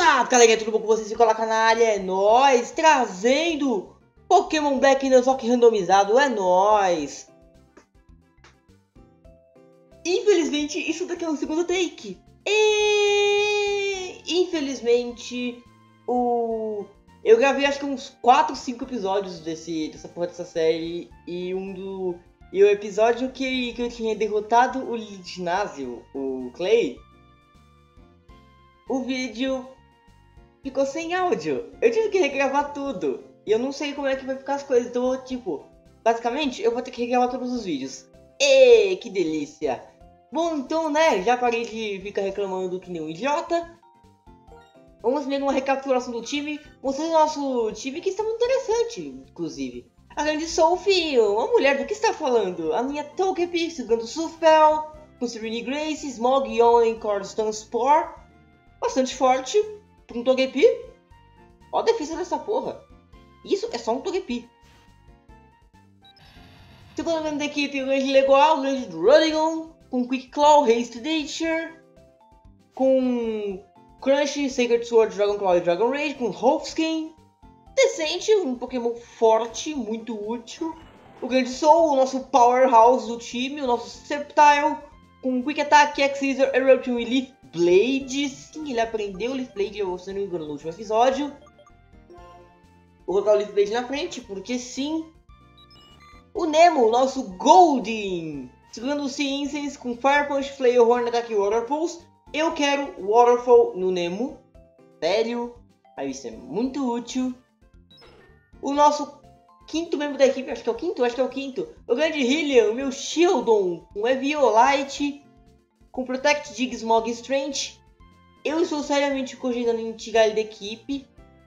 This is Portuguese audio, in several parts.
Galera, tudo bom com vocês? Se coloca na área, é nóis! Trazendo Pokémon Black Nuzlocke randomizado, é nóis! Infelizmente, isso daqui é um segundo take. E infelizmente, eu gravei acho que uns 4, 5 episódios dessa série. E o episódio que eu tinha derrotado o ginásio, o Clay, o vídeo ficou sem áudio. Eu tive que regravar tudo. E eu não sei como é que vai ficar as coisas. Então, tipo, basicamente, eu vou ter que regravar todos os vídeos. E que delícia! Bom, então, né, já parei de ficar reclamando que nem um idiota. Vamos ver uma recapitulação do time. Mostrando o nosso time, que está muito interessante, inclusive. A grande Sophie, uma mulher, do que está falando? A minha Togepi, segurando Surfbell, com Serene Grace, Smog, Young, Cordstone Spore. Bastante forte para um Togepi. Olha a defesa dessa porra. Isso é só um Togepi. Segundo membro da equipe, o grande Legoal, o grande Druddigon, com Quick Claw, Haste Nature, com Crunch, Sacred Sword, Dragon Claw e Dragon Rage, com Holfskin. Decente, um Pokémon forte, muito útil. O grande Soul, o nosso powerhouse do time, o nosso Sceptile, com Quick Attack, X-Scissor, Eruption e Leaf Blade. Sim, ele aprendeu o Leaf Blade, se não me engano, no último episódio. Vou colocar o Leaf Blade na frente, porque sim. O Nemo, o nosso Goldeen, segurando o Sea Incense com Fire Punch, Flail, Horn Attack e Water Pulse. Eu quero Waterfall no Nemo. Sério, aí isso é muito útil. O nosso quinto membro da equipe, acho que é o quinto. O grande Hylian, o meu Shieldon, com Eviolite, com Protect, Dig, Smog e Strength. Eu estou seriamente cogitando em tirar ele da equipe.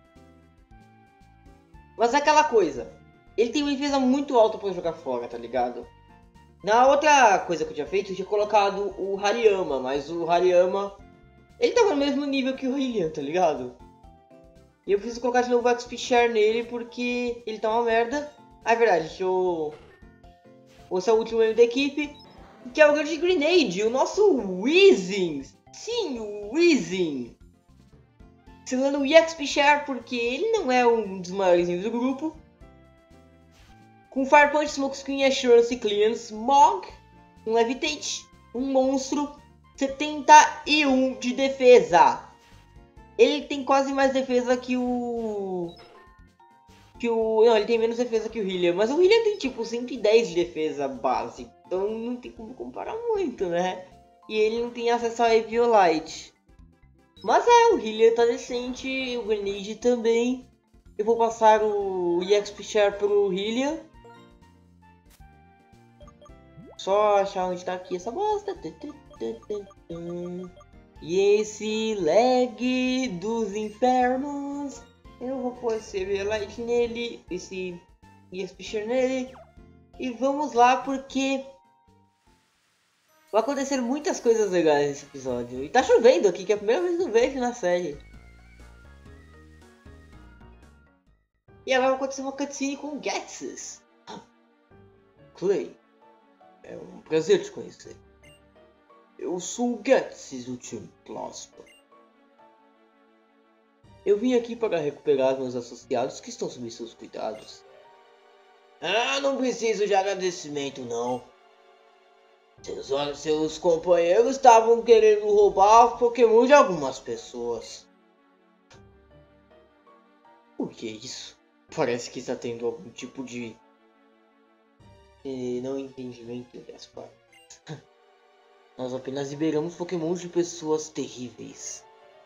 Mas é aquela coisa. Ele tem uma defesa muito alta para jogar fora, tá ligado? Na outra coisa que eu tinha feito, eu tinha colocado o Hariyama. Mas o Hariyama, ele tava no mesmo nível que o Hylian, tá ligado? E eu preciso colocar de novo o XP Share nele porque ele tá uma merda. Ah, é verdade, deixa eu... Esse é o último membro da equipe, que é o grande Grenade, o nosso Weezing. Sim, o Weezing. Selando o EXP Share porque ele não é um dos maiores do grupo. Com Fire Punch, Smokescreen, Assurance, Clean, Smog, um Levitate, um monstro, 71 de defesa. Ele tem quase mais defesa que o... Não, ele tem menos defesa que o Hylian, mas o Hylian tem tipo 110 de defesa base, então não tem como comparar muito, né? E ele não tem acesso a Eviolite. Mas o Hylian tá decente, o Grenade também. Eu vou passar o EXP Share pro Hylian. Só achar onde tá aqui essa bosta. E esse lag dos infernos. Eu vou pôr esse Eviolite nele, esse EXP Share nele. E vamos lá porque vai acontecer muitas coisas legais nesse episódio. E tá chovendo aqui, que é a primeira vez que eu vejo na série. E agora vai acontecer uma cutscene com o Ghetsis. Clay, é um prazer te conhecer. Eu sou o Ghetsis do time Plasma. Eu vim aqui para recuperar meus associados que estão sob seus cuidados. Ah, não preciso de agradecimento não. Seus companheiros estavam querendo roubar Pokémon de algumas pessoas. O que é isso? Parece que está tendo algum tipo de não entendimento das partes. Nós apenas liberamos Pokémon de pessoas terríveis.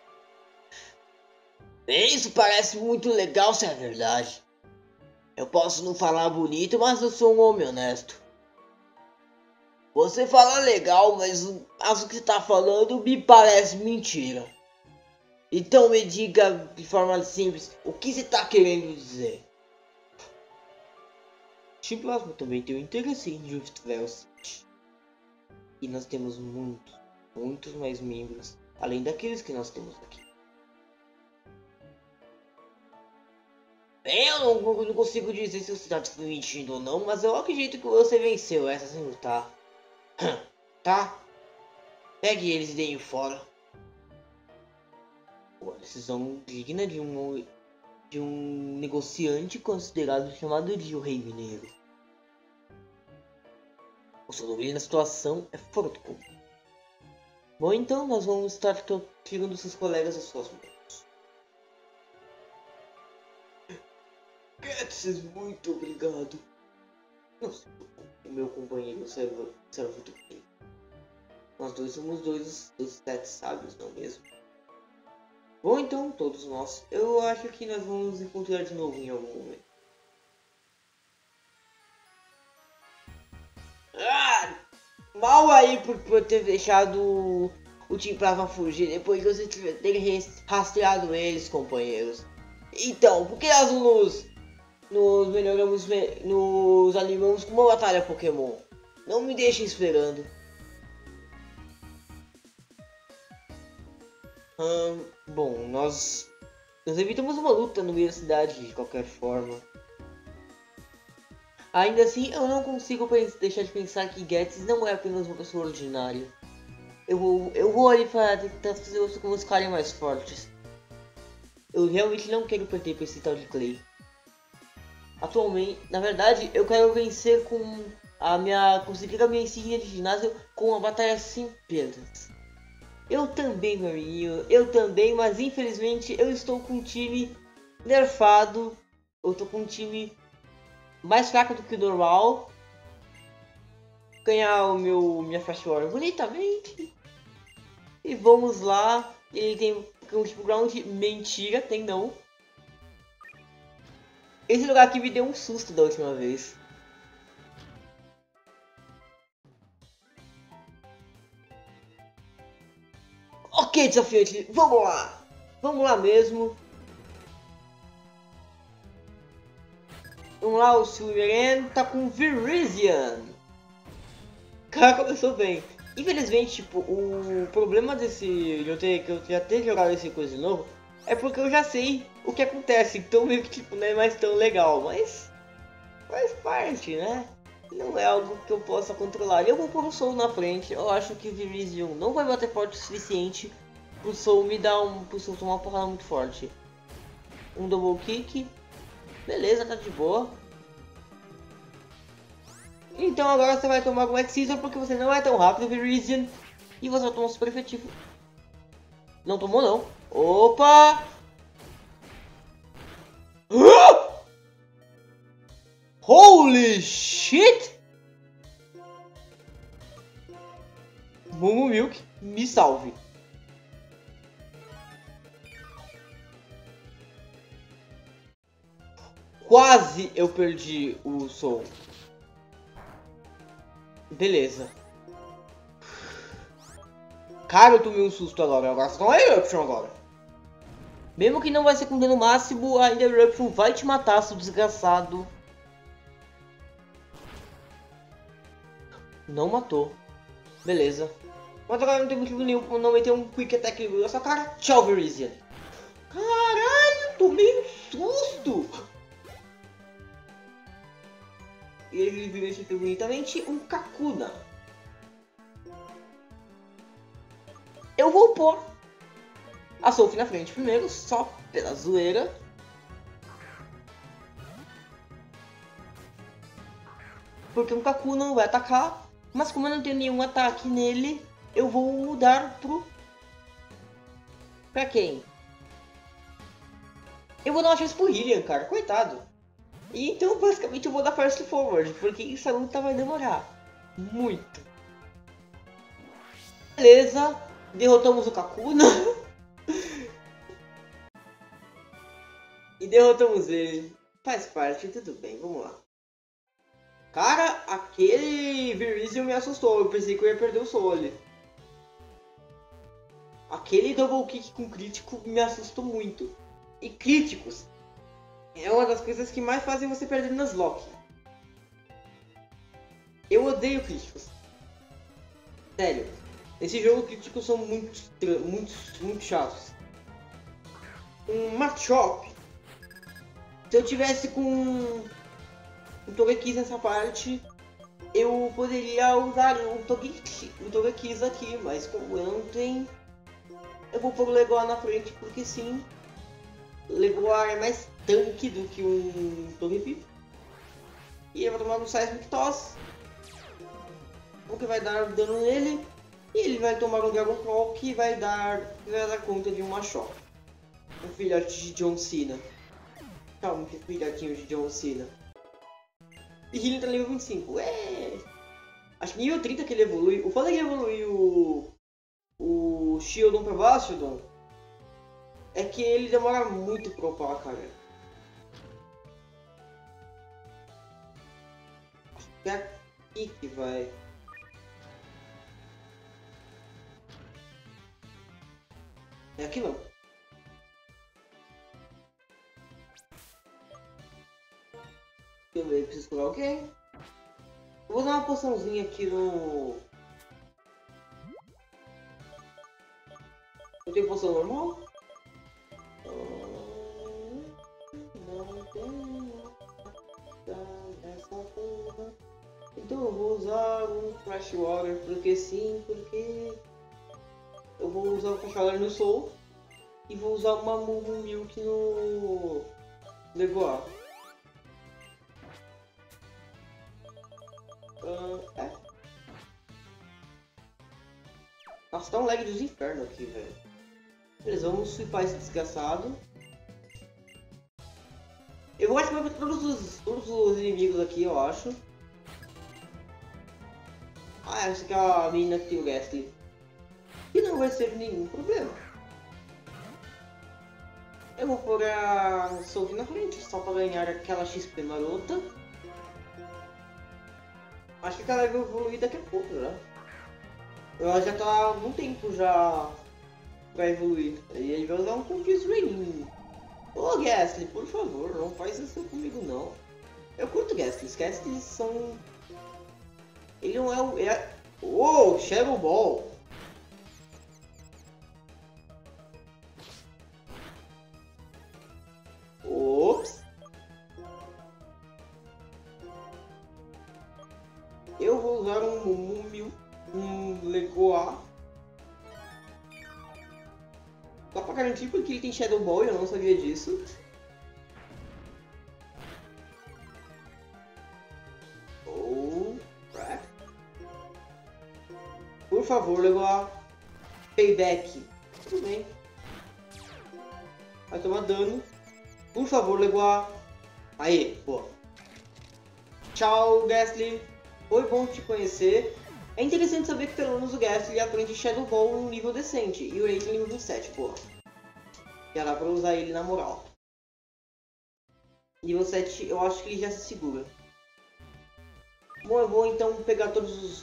Isso parece muito legal se é verdade. Eu posso não falar bonito, mas eu sou um homem honesto. Você fala legal, mas o que está falando me parece mentira. Então me diga de forma simples o que você está querendo dizer. Team Plasma também tem um interesse em Driftvale City. E nós temos muitos mais membros, além daqueles que nós temos aqui. Eu não consigo dizer se você está mentindo ou não, mas eu acredito que você venceu essa sem lutar. Tá? Pegue eles e deem fora. Olha, decisão digna de um negociante considerado chamado de o Rei Mineiro. O seu domínio na situação é fora do comum. Bom, então nós vamos estar tirando seus colegas das suas mãos. Getsis, muito obrigado. Não se preocupe, meu companheiro servo do rei. Nós dois somos dois dos 7 sábios, não mesmo? Bom, então, todos nós. Eu acho que nós vamos nos encontrar de novo em algum momento. Ah! Mal aí por ter deixado o time Plasma fugir depois de você ter rastreado eles, companheiros. Então, por que nós nos melhoramos, nos animamos com uma batalha Pokémon? Não me deixem esperando. Bom, nós evitamos uma luta no meio da cidade de qualquer forma. Ainda assim, eu não consigo deixar de pensar que Getsis não é apenas uma pessoa ordinária. Eu vou ali para tentar fazer os Pokémon ficarem mais fortes. Eu realmente não quero perder para esse tal de Clay. Atualmente, na verdade, eu quero vencer conseguir a minha insígnia de ginásio com uma batalha sem perdas. Eu também, meu amiguinho, eu também, mas infelizmente eu estou com um time nerfado. Eu estou com um time mais fraco do que o normal. Ganhar minha Flash War bonitamente. E vamos lá. Ele tem um tipo ground. Mentira, tem não. Esse lugar aqui me deu um susto da última vez. Ok, desafiante, vamos lá! Vamos lá mesmo. Vamos lá, o Silveren tá com Virizion. Cara, começou bem. Infelizmente, tipo, o problema de eu já ter jogado esse coisa de novo é porque eu já sei o que acontece. Então meio que tipo, não é mais tão legal, mas faz parte, né? Não é algo que eu possa controlar. Eu vou pôr o Soul na frente. Eu acho que o Virizion não vai bater forte o suficiente pro Soul pro Soul tomar uma porrada muito forte. Um Double Kick. Beleza, tá de boa. Então agora você vai tomar um X-Scissor porque você não é tão rápido, Virizion. E você vai tomar um super efetivo. Não tomou não. Opa! Holy shit! Mumu Milk, me salve. Quase eu perdi o Soul. Beleza. Cara, eu tomei um susto agora. Agora só é Eruption agora. Mesmo que não vai ser com dano máximo, ainda Eruption vai te matar, seu desgraçado. Não matou. Beleza. Mas agora não tem motivo nenhum pra não meter um Quick Attack na sua cara. Tchau, Virizion. Caralho, tomei um susto. E ele mexeu bonitamente um Kakuna. Eu vou pôr a Sophie na frente primeiro, só pela zoeira. Porque um Kakuna não vai atacar. Mas como eu não tenho nenhum ataque nele, eu vou mudar pra quem? Eu vou dar uma chance pro Hylian, cara, coitado. E então basicamente eu vou dar Fast Forward, porque essa luta vai demorar muito. Beleza, derrotamos o Kakuna. E derrotamos ele. Faz parte, tudo bem, vamos lá. Cara, aquele Virizion me assustou, eu pensei que eu ia perder o Soul ali. Aquele Double Kick com crítico me assustou muito. E críticos é uma das coisas que mais fazem você perder nas Loki. Eu odeio críticos. Sério. Nesse jogo críticos são muito chatos. Um Machop. Se eu tivesse com um Togekiss nessa parte, eu poderia usar um Togekiss aqui, mas como eu não tenho, Eu vou pôr o Legoar na frente porque sim. Legoar é mais tanque do que um Togepi. E ele vai tomar um Seismic Toss, o que vai dar dano nele. E ele vai tomar um Dragon Claw que vai dar conta de uma Machop. Um filhote de John Cena. Calma, que filhotinho de John Cena. E Healing tá nível 25. Acho que nível 30 que ele evolui. O foda que evoluir o Shieldon pra Bastiodon é que ele demora muito pra upar, cara. Acho que é aqui que vai. É aqui não. Deixa eu ver, preciso curar alguém. Eu vou dar uma poçãozinha aqui no... Eu tenho poção normal? Não tenho essa porra. Então eu vou usar um Fresh Water, porque sim, porque... Eu vou usar o Fresh Water no Soul. E vou usar uma Mumu Milk no... Legoar. Nossa, tá um lag dos infernos aqui, velho. Beleza, vamos sweepar esse desgraçado. Eu vou ativar todos os inimigos aqui, eu acho. Ah, essa aqui é a menina que tem o Gastly. E não vai ser nenhum problema. Eu vou pôr a Soul na frente, só para ganhar aquela XP marota. Acho que ela vai evoluir daqui a pouco, né? Ela já tá há algum tempo já pra evoluir. E ele vai usar um Confuse Raining. Ô Gastly, por favor, não faz isso comigo não. Eu curto Gastly, os Gastly são... Ele não é o... Oh, Shadow Ball! Ops! Eu vou usar um Legoar. Só pra garantir porque ele tem Shadow Ball e eu não sabia disso. Oh, crap. Por favor, Legoar. Payback. Tudo bem. Vai tomar dano. Por favor, Legoar. Aí, boa. Tchau, Gastly. Foi bom te conhecer. É interessante saber que pelo menos o Gastly aprende Shadow Ball num nível decente. E o Rage nível 27, pô. Já dá pra usar ele na moral. Nível 7 eu acho que ele já se segura. Bom, eu vou então pegar todos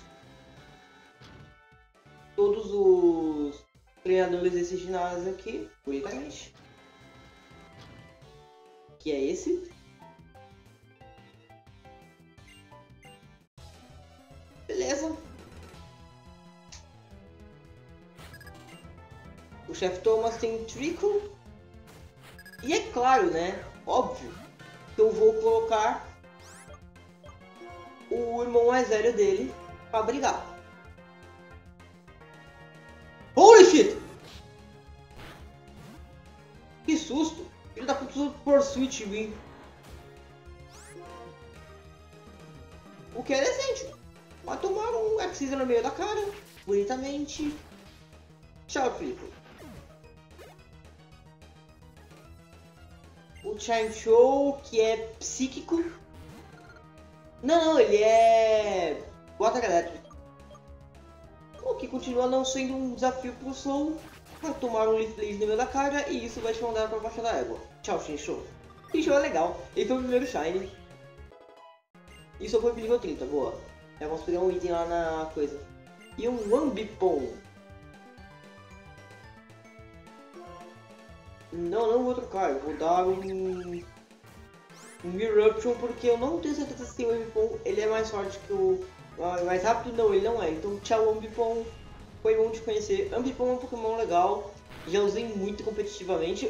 os treinadores desse ginásio aqui. Bonitamente. Que é esse. Beleza. O chefe Thomas tem Trickle. E é claro, né? Óbvio que eu vou colocar o irmão mais velho dele pra brigar. Holy shit! Que susto! Ele tá com por Switch Win. O que é decente. Vai tomar um Axis no meio da cara, bonitamente. Tchau, Felipe. O Chime Show, que é psíquico. Não, ele é Water Elétrico. O que continua não sendo um desafio pro Soul. Vai tomar um Leaf Blaze no meio da cara e isso vai te mandar pra baixo da égua. Tchau, Shinsho. Shinsho é legal, ele foi o primeiro Shine. E só foi pro nível 30, boa. Já vamos pegar um item lá na coisa. E um Ambipom. Não vou trocar, eu vou dar um Eruption porque eu não tenho certeza se o Ambipom ele é mais forte que o... mais rápido não, ele não é. Então tchau Ambipom, foi bom te conhecer. Ambipom é um Pokémon legal, já usei muito competitivamente.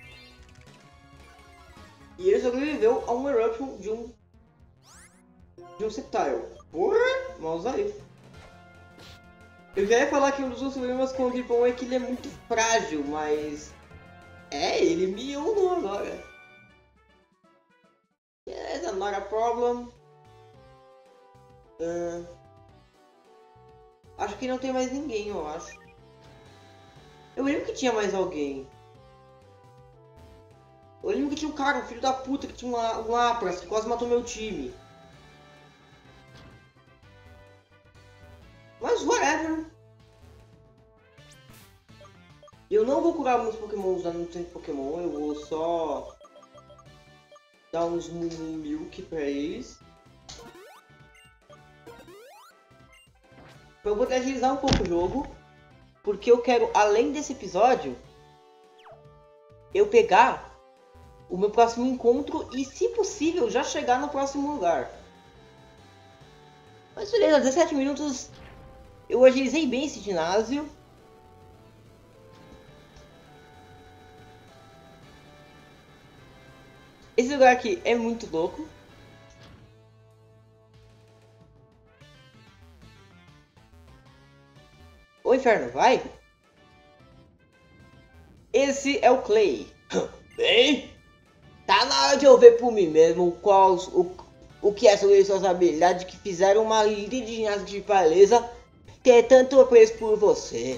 E ele sobreviveu a um Eruption de um Sceptile. Porra, vamos aí. Eu já ia falar que um dos meus problemas com o Gripon é que ele é muito frágil, mas... ele me unou agora. Beleza, not a problem. Acho que não tem mais ninguém, eu acho. Eu lembro que tinha mais alguém. Eu lembro que tinha um cara, um filho da puta, que tinha um Lapras, que quase matou meu time. Mas whatever. Eu não vou curar meus pokémons lá no centro de Pokémon, eu vou só dar uns milk pra eles. Pra eu poder agilizar um pouco o jogo. Porque eu quero, além desse episódio, eu pegar o meu próximo encontro e, se possível, já chegar no próximo lugar. Mas beleza, 17 minutos eu agilizei bem esse ginásio. Esse lugar aqui é muito louco. Ô inferno, vai! Esse é o Clay. Bem, tá na hora de eu ver por mim mesmo o que é sobre suas habilidades que fizeram uma líder de ginástica de beleza ter tanto apreço por você.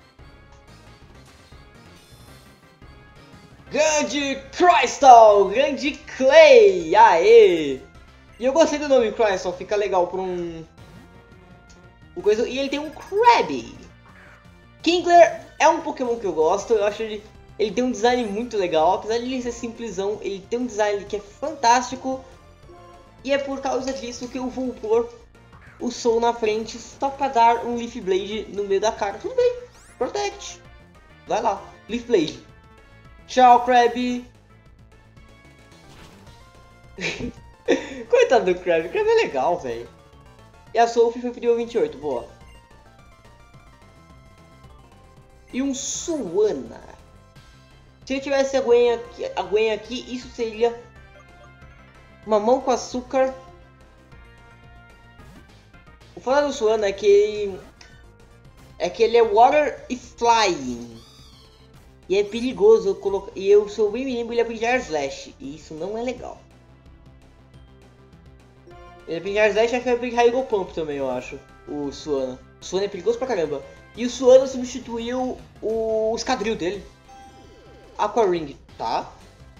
Grande Crystal! Grande Clay! Aê! E eu gostei do nome Crystal, fica legal por um coisa. E ele tem um Krabby. Kingler é um Pokémon que eu gosto, eu acho ele tem um design muito legal, apesar de ele ser simplesão, ele tem um design que é fantástico. E é por causa disso que eu vou pôr o Soul na frente, só pra dar um Leaf Blade no meio da cara. Tudo bem, Protect. Vai lá, Leaf Blade. Tchau, Krabby. Coitado do Krabby, o Krabby é legal, velho. E a Sophie foi pro 28, boa. E um Suana. Se eu tivesse a Gwen aqui, isso seria mamão com açúcar. O foda do Suana é que ele é Water e Flying. E é perigoso colocar. E eu sou bem menino, ele aprende Air Slash. E isso não é legal. Ele aprende Air Slash e vai aprender Hydro Pump também, eu acho. O Suana. O Suana é perigoso pra caramba. E o Suana substituiu o Escadril dele. Aqua Ring, tá?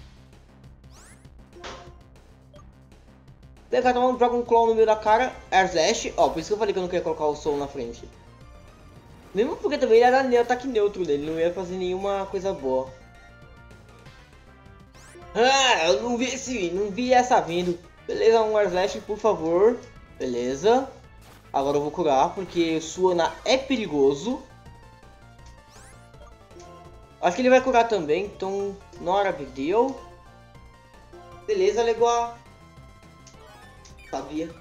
Pegar tomar um Dragon Claw no meio da cara. Air Slash. Ó, por isso que eu falei que eu não queria colocar o Soul na frente. Mesmo porque também ele era ataque neutro dele, não ia fazer nenhuma coisa boa. Ah, eu não vi essa vindo. Beleza, um Air Slash, por favor. Beleza. Agora eu vou curar, porque Suana é perigoso. Acho que ele vai curar também, então not a big deal. Beleza, legal. Sabia.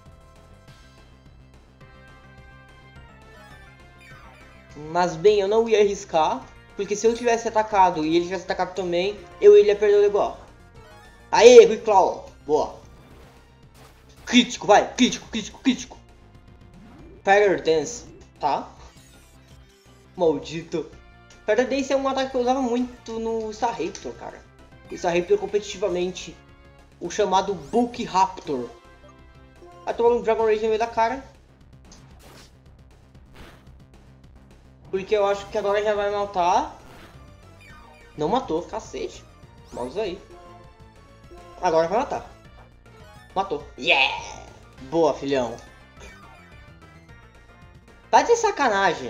Mas bem, eu não ia arriscar, porque se eu tivesse atacado e ele tivesse atacado também, eu ia perder o legal. Aê, Quick Claw, boa. Crítico, vai, crítico, crítico, crítico. Fire Dance, tá? Maldito. Fire Dance é um ataque que eu usava muito no Staraptor, cara. O Staraptor competitivamente. O chamado Bulk Raptor. Vai tomar um Dragon Rage no meio da cara. Porque eu acho que agora já vai matar. Não matou, cacete. Vamos aí. Agora vai matar. Matou. Yeah! Boa, filhão. Tá de sacanagem.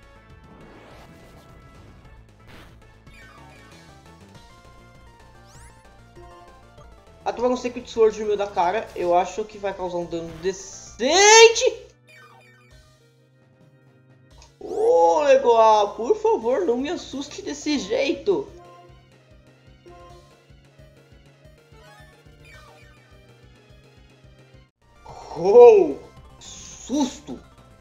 Atuar um Secret Sword no meio da cara. Eu acho que vai causar um dano decente. Ô, Legoa, por favor, não me assuste desse jeito. Oh, susto.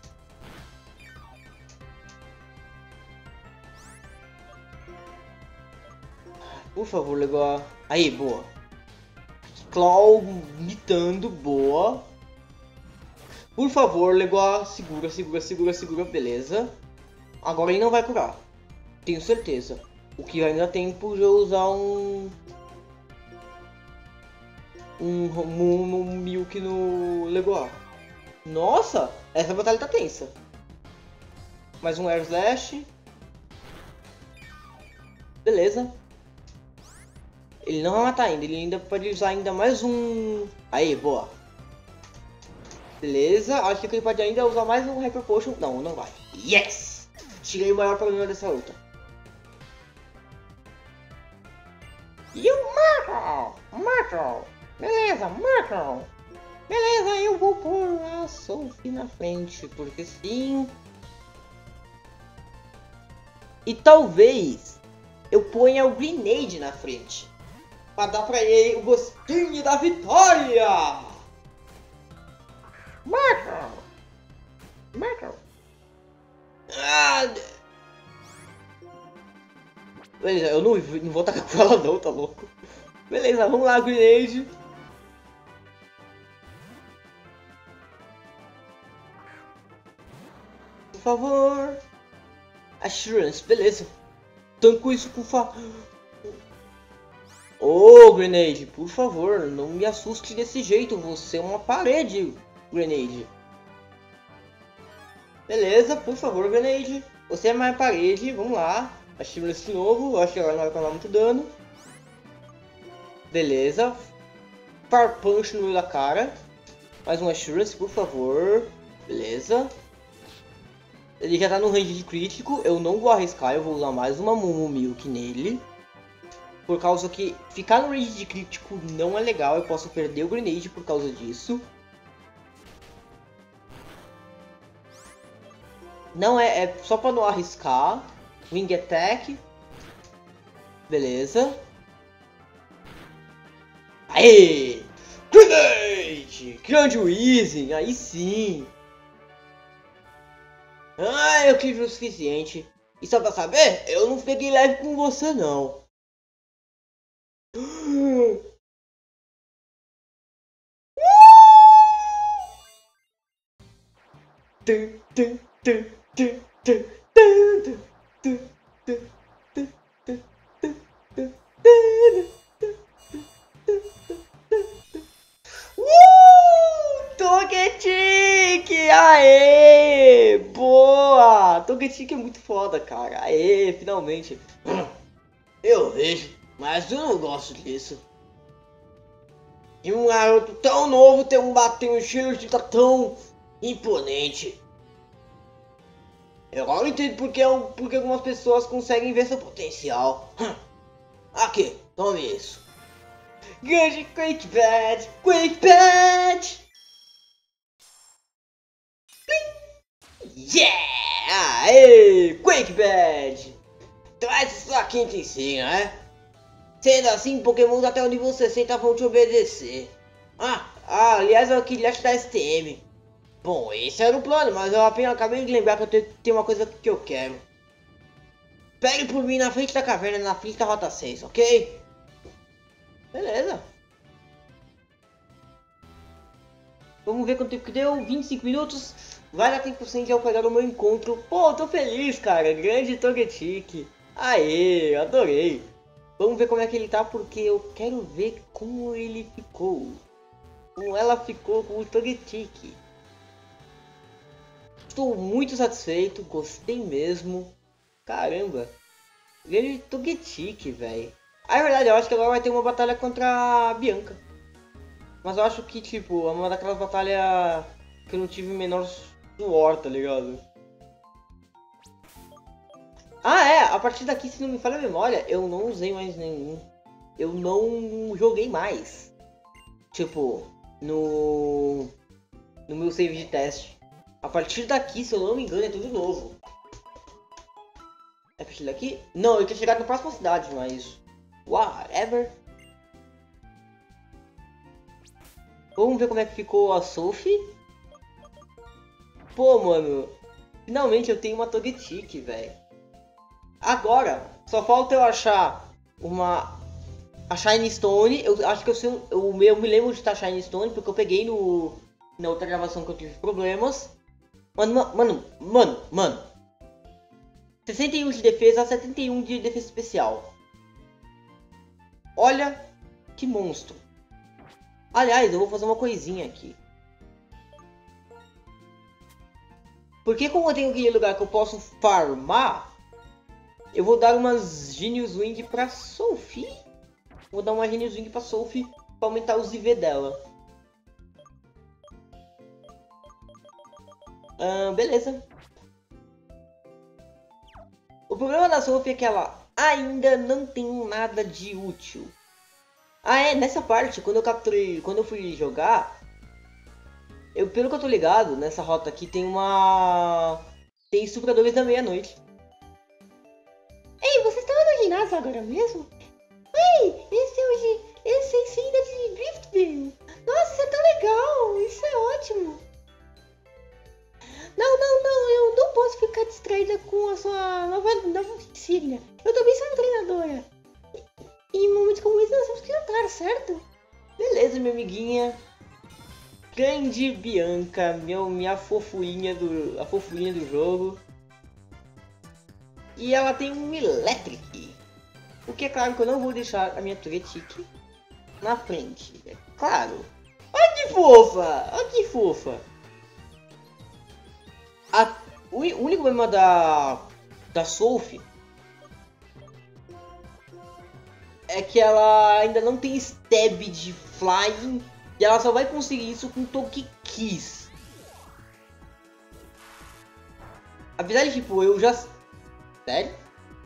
Por favor, Legoa. Aí, boa. Claw mitando, boa. Por favor, Legoa, segura, segura, segura, segura, beleza. Agora ele não vai curar. Tenho certeza. O que ainda dá tempo de eu usar um Milk no Legoa. Nossa, essa batalha tá tensa. Mais um Air Slash. Beleza. Ele não vai matar ainda, ele ainda pode usar ainda mais um... Aí, boa. Beleza, acho que ele pode ainda usar mais um Hyper Potion. Não, não vai. Yes! Tirei o maior problema dessa luta. E o Marco! Beleza, Marco! Beleza, eu vou pôr a Sophie na frente, porque sim. E talvez eu ponha o Grenade na frente. Pra dar pra ele o gostinho da vitória! Marco! Beleza, eu não vou atacar com ela não, tá louco? Beleza, vamos lá, Grenade. Por favor. Assurance, beleza. Tanco isso com Grenade, por favor, não me assuste desse jeito. Você é uma parede, Grenade. Beleza, por favor, Grenade. Você é mais parede, vamos lá. Assurance de novo, eu acho que agora não vai causar muito dano. Beleza. Far Punch no meio da cara. Mais um Assurance, por favor. Beleza. Ele já tá no range de crítico, eu não vou arriscar, eu vou usar mais uma Mumu Milk nele. Por causa que ficar no range de crítico não é legal, eu posso perder o Grenade por causa disso. Não é só pra não arriscar. Wing Attack. Beleza. Aê! Grenade! Grande Weezing, aí sim! Ah, eu tive o suficiente. E só pra saber, eu não peguei leve com você não. Togetic! Aê! Boa! Togetic é muito foda, cara. Aê, finalmente. Eu vejo, mas eu não gosto disso. E um garoto tão novo tem um estilo de tão imponente. Eu não entendo porque algumas pessoas conseguem ver seu potencial. Aqui, tome isso. Grande Quick Badge! Quick Badge! Yeah! Aê! Quick Badge! Traz isso aqui em ensina, né? Sendo assim, Pokémon até onde você senta vão te obedecer. Aliás, eu queria te dar STM. Bom, esse era o plano, mas eu apenas acabei de lembrar que eu tenho uma coisa que eu quero. Pegue por mim na frente da caverna, na frente da rota 6, ok? Beleza. Vamos ver quanto tempo que deu, 25 minutos. Vai dar tempo sim de eu pegar o meu encontro. Pô, eu tô feliz, cara. Grande Togetic. Aê, adorei. Vamos ver como é que ele tá, porque eu quero ver como ele ficou. Como ela ficou com o Togetic. Estou muito satisfeito, gostei mesmo. Caramba. Grande Togetic, velho. Ah, é verdade, eu acho que agora vai ter uma batalha contra a Bianca. Mas eu acho que, tipo, é uma daquelas batalhas que eu não tive menor suor, tá ligado? Ah, é, a partir daqui, se não me falha a memória, eu não usei mais nenhum. Eu não joguei mais. Tipo, no meu save de teste. A partir daqui, se eu não me engano, é tudo novo. É a partir daqui? Não, eu tinha chegado na próxima cidade, mas... whatever. Vamos ver como é que ficou a Sophie. Pô, mano. Finalmente eu tenho uma Togetic, velho. Agora, só falta eu achar a Shiny Stone. Eu acho que eu me lembro de estar Shiny Stone, porque eu peguei no Na outra gravação que eu tive problemas. Mano. 61 de defesa, 71 de defesa especial. Olha que monstro. Aliás, eu vou fazer uma coisinha aqui. Porque como eu tenho aquele lugar que eu posso farmar, eu vou dar umas Genius Wing pra Sophie. Vou dar uma Genius Wing pra Sophie pra aumentar os IV dela. Beleza. O problema da Sophie é que ela ainda não tem nada de útil. Ah, é, nessa parte, quando eu fui jogar, pelo que eu tô ligado, nessa rota aqui tem estupradores da meia-noite. Ei, você estava no ginásio agora mesmo? Ei, esse é o ensino de Driftville. Nossa, isso é tão legal, isso é ótimo. Não, eu não posso ficar distraída com a sua nova insígnia. Eu também sou uma treinadora. E em momentos como esse nós temos que lutar, certo? Beleza, minha amiguinha. Grande Bianca, minha fofuinha do jogo. E ela tem um Electric. O que é claro que eu não vou deixar a minha Togetic na frente. É claro. Olha que fofa! Olha que fofa! O único problema da Sophie é que ela ainda não tem stab de flying e ela só vai conseguir isso com Togekiss. Apesar de, tipo, eu já... Sério?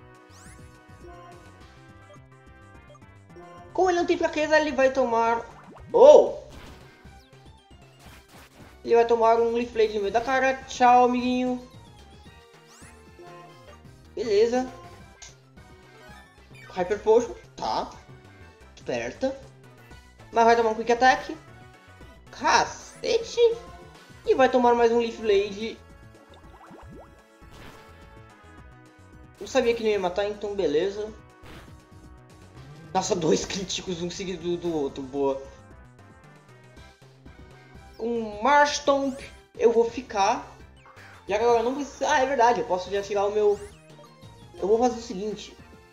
Como ele não tem fraqueza, ele vai tomar... Oh! Ele vai tomar um Leaf Blade no meio da cara. Tchau, amiguinho. Beleza. Hyper Potion. Tá. Esperta. Mas vai tomar um Quick Attack. Cacete. E vai tomar mais um Leaf Blade. Eu sabia que não ia matar, então beleza. Nossa, 2 críticos, um seguido do outro. Boa. Com Marshtomp eu vou ficar. Já que agora eu não preciso... Ah, é verdade, eu posso já tirar o meu... Eu vou fazer o seguinte.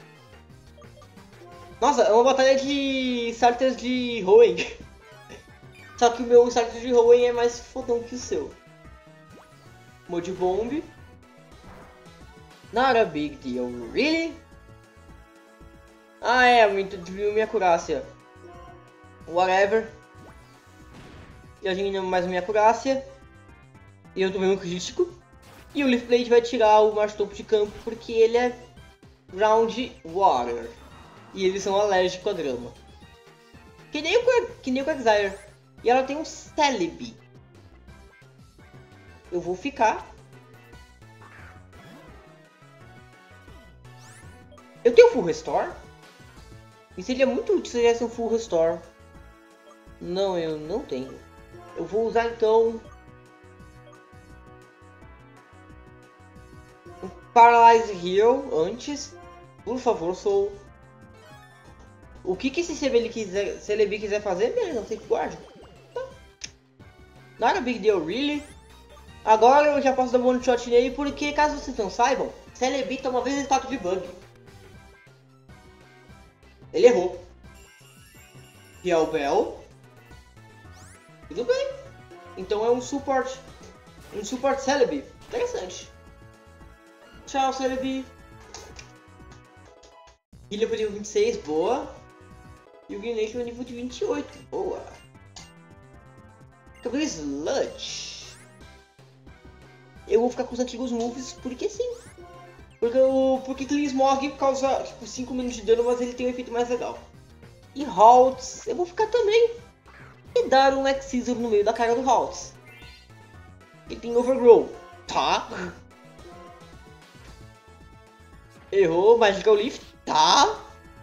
Nossa, é uma batalha de starters de Hoenn. Só que o meu starter de Hoenn é mais fodão que o seu. Mode Bomb. Not a big deal, really? Ah, é, diminuiu minha acurácia. Whatever. E a gente mais minha acurácia. E eu tomei um crítico. E o Leaf Blade vai tirar o Marshtomp de campo porque ele é Ground Water. E eles são alérgicos a grama. Que nem o Quagsire. E ela tem um Celebi. Eu vou ficar. Eu tenho Full Restore? E seria muito útil se eu tivesse um Full Restore. Não, eu não tenho. Eu vou usar então um Paralyze Heal antes. Por favor, Soul. O que esse Celebi quiser fazer, beleza, não sei que guarde. Tá. Not a big deal, really. Agora eu já posso dar one shot nele porque, caso vocês não saibam, Celebi toma vezes status de bug. Ele errou. Real Bell. Tudo bem. Então é um support. Um support Celebi. Interessante. Tchau, Celebi. Ilha pro nível 26, boa. E o Greninja no nível de 28, boa. Cabelo Sludge. Eu vou ficar com os antigos moves porque sim. Porque Clean Smog causa tipo 5 minutos de dano, mas ele tem um efeito mais legal. E Haltz, eu vou ficar também. E dar um X-Scissor no meio da cara do Haltz. Ele tem Overgrow. Tá. Errou, Magical Leaf. Tá.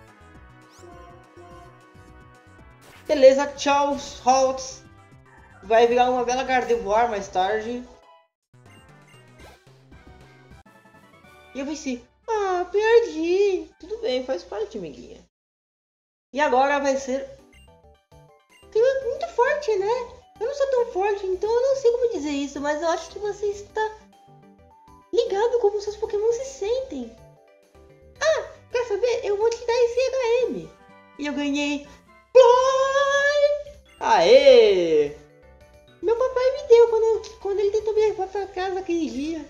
Beleza, tchau, Haltz. Vai virar uma bela Gardevoir mais tarde. E eu venci. Ah, perdi. Tudo bem, faz parte, amiguinha. E agora vai ser... muito forte, né? Eu não sou tão forte, então eu não sei como dizer isso, mas eu acho que você está ligado como seus Pokémon se sentem. Ah, quer saber? Eu vou te dar esse HM. E eu ganhei Fly! Aê! Meu papai me deu quando ele tentou me levar pra casa aquele dia.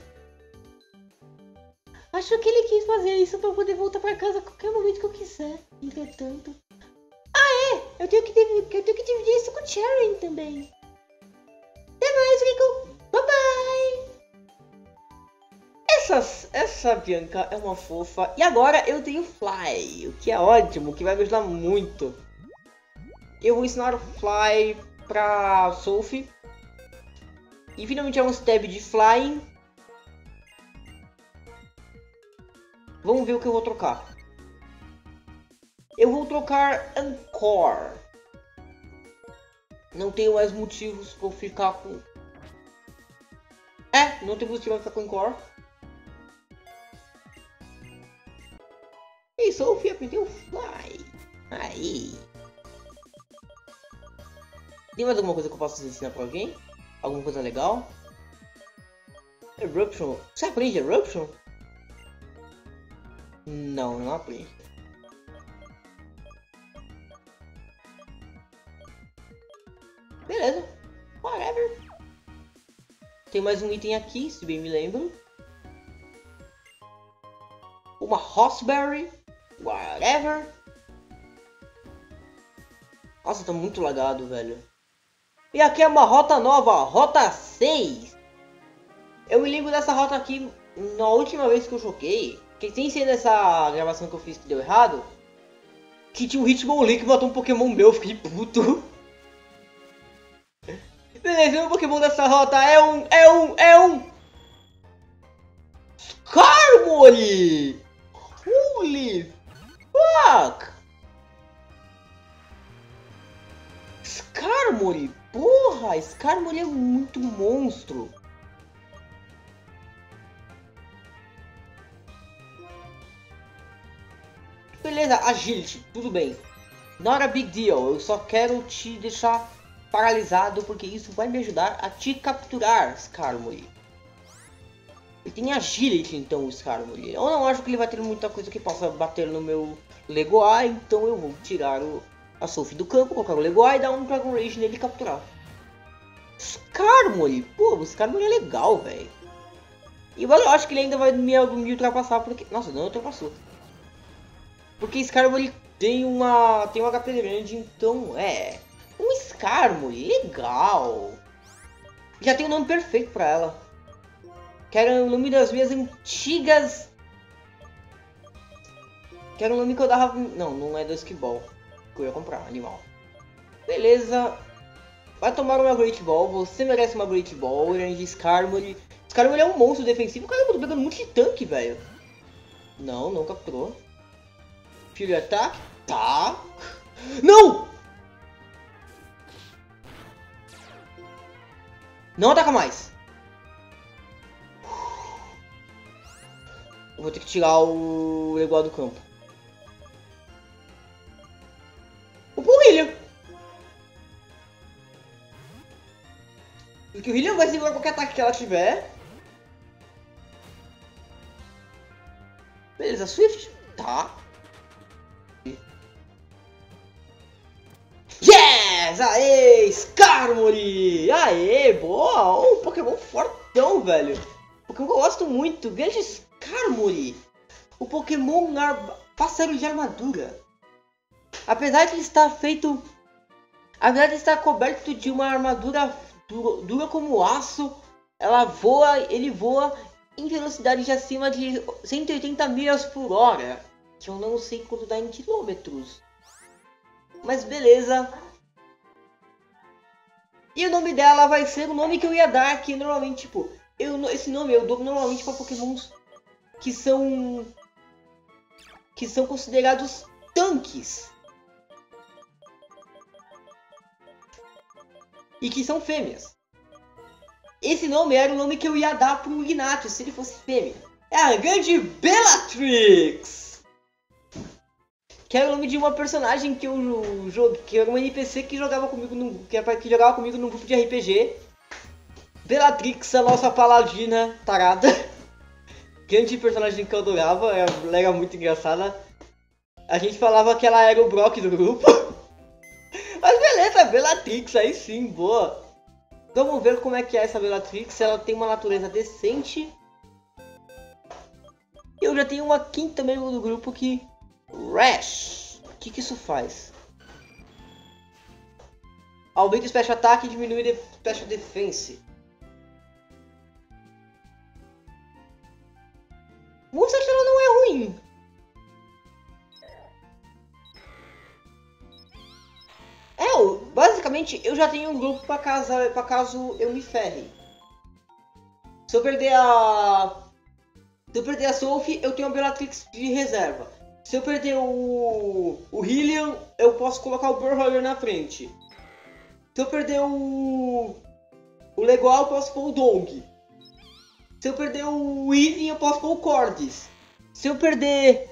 Acho que ele quis fazer isso pra eu poder voltar pra casa a qualquer momento que eu quiser. Entretanto... Ah, é! Eu tenho que dividir isso com o Cheren também. Até mais, Rico! Bye bye! Essa Bianca é uma fofa. E agora eu tenho Fly, o que é ótimo, que vai me ajudar muito. Eu vou ensinar o Fly pra Sophie. E finalmente é um stab de Flying. Vamos ver o que eu vou trocar. Eu vou trocar Encore. Não tenho mais motivos pra eu ficar com... não tenho motivo pra ficar com Encore. E Sophie aprendeu Fly. Aí. Tem mais alguma coisa que eu possa ensinar pra alguém? Alguma coisa legal? Eruption. Você aprende Eruption? Não, não aprende. Beleza. Whatever. Tem mais um item aqui, se bem me lembro. Uma Hossberry. Whatever. Nossa, tá muito lagado, velho. E aqui é uma rota nova, rota 6. Eu me lembro dessa rota aqui na última vez que eu joguei. Que sem ser nessa gravação que eu fiz que deu errado. Que tinha um Hitmonlee que matou um Pokémon meu, eu fiquei puto. Beleza, meu Pokémon dessa rota é um Skarmory! Holy fuck! Skarmory! Porra, Skarmory é muito monstro! Beleza, Agility, tudo bem. Not a big deal, eu só quero te deixar paralisado porque isso vai me ajudar a te capturar, Skarmory. Ele tem Agility então, o Skarmory. Eu não acho que ele vai ter muita coisa que possa bater no meu Legoai, então eu vou tirar a Sophie do campo, colocar o Legoai e dar um Dragon Rage nele e capturar. Skarmory! Pô, o Skarmory é legal, velho. E eu acho que ele ainda vai me ultrapassar porque... Nossa, não ultrapassou. Porque Skarmory tem um HP grande, então um Skarmory, legal. Já tem o nome perfeito pra ela. Que era o nome das minhas antigas... Que era o nome que eu dava... Não é do Skiball. Que eu ia comprar, animal. Beleza. Vai tomar uma Great Ball. Você merece uma Great Ball, grande Skarmory. Skarmory é um monstro defensivo. Caramba, eu tô pegando muito de tanque, velho. Não capturou. Fury Attack? Tá. Não! Não ataca mais. Eu vou ter que tirar o Legoai do campo. O Hillian! Porque o Hillian vai segurar qualquer ataque que ela tiver. Beleza, Swift. Tá. Yes! Aê! Skarmory! Aê! Boa! Um Pokémon fortão, velho. Pokémon que eu gosto muito. Grande Skarmory. O Pokémon pássaro de armadura. Apesar de ele estar feito... Apesar de estar coberto de uma armadura dura como aço, ele voa em velocidade de acima de 180 milhas por hora. Que eu não sei quanto dá em quilômetros. Mas beleza. E o nome dela vai ser o nome que eu ia dar aqui normalmente, tipo... esse nome eu dou normalmente para Pokémons que são considerados tanques. E que são fêmeas. Esse nome era o nome que eu ia dar pro Ignatus se ele fosse fêmea. É a grande Bellatrix! Que era o nome de uma personagem que eu joguei, que era uma NPC que jogava comigo que jogava comigo num grupo de RPG. Bellatrix, a nossa paladina tarada. Grande personagem que eu adorava, ela era muito engraçada. A gente falava que ela era o Brock do grupo. Mas beleza, Bellatrix, aí sim, boa. Vamos ver como é que é essa Bellatrix, ela tem uma natureza decente. E eu já tenho uma quinta membro do grupo que... Rash. O que isso faz? Aumenta o Special Attack e diminui o Special Defense. O moveset ela não é ruim. Basicamente eu já tenho um grupo pra caso eu me ferre. Se eu perder a Sophie, eu tenho a Bellatrix de reserva. Se eu perder o Hylian, eu posso colocar o Brawlhalla na frente. Se eu perder o Legoal, eu posso pôr o Dong. Se eu perder o Eevee, eu posso pôr o Cordes. Se eu perder...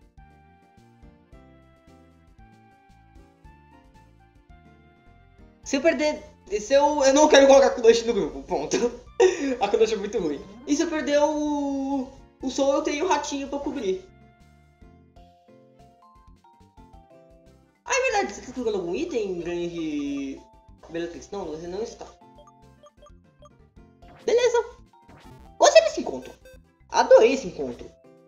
Eu não quero colocar a Kunoshi no grupo, ponto. A Kunoshi é muito ruim. E se eu perder o Soul, eu tenho o Ratinho pra cobrir. Ah, é verdade, você está colocando algum item em grande... Bellatrix? Não, você não está. Beleza. Gostei desse encontro. Adorei esse encontro.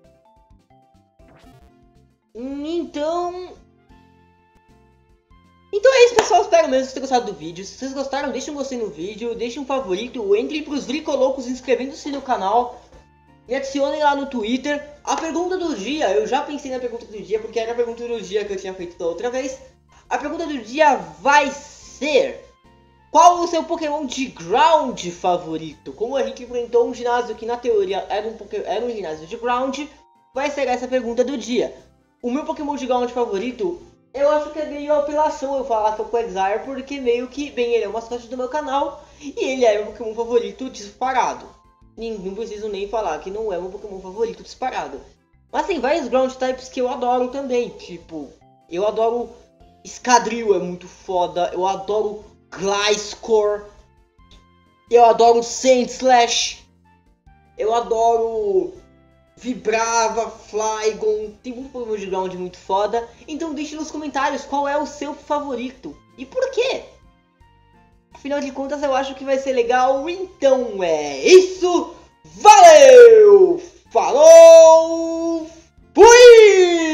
Então é isso, pessoal. Espero mesmo que vocês tenham gostado do vídeo. Se vocês gostaram, deixem um gostei no vídeo, deixem um favorito, entrem pros Vricolocos inscrevendo-se no canal. Me adicionem lá no Twitter. A pergunta do dia, eu já pensei na pergunta do dia, porque era a pergunta do dia que eu tinha feito da outra vez. A pergunta do dia vai ser: qual o seu Pokémon de Ground favorito? Como a gente enfrentou um ginásio que na teoria era um ginásio de Ground, vai ser essa a pergunta do dia. O meu Pokémon de Ground favorito, eu acho que é meio apelação eu falar que é o Quagsire, porque meio que, bem, ele é o mascote do meu canal e ele é o meu Pokémon favorito disparado. Não preciso nem falar que não é o meu Pokémon favorito disparado. Mas tem vários Ground Types que eu adoro também, tipo, eu adoro Escadril, é muito foda, eu adoro Gliscor, eu adoro Sandslash, eu adoro Vibrava, Flygon, tem muito Pokémon de Ground muito foda. Então deixe nos comentários qual é o seu favorito e por quê. Afinal de contas eu acho que vai ser legal. Então é isso, valeu, falou, fui!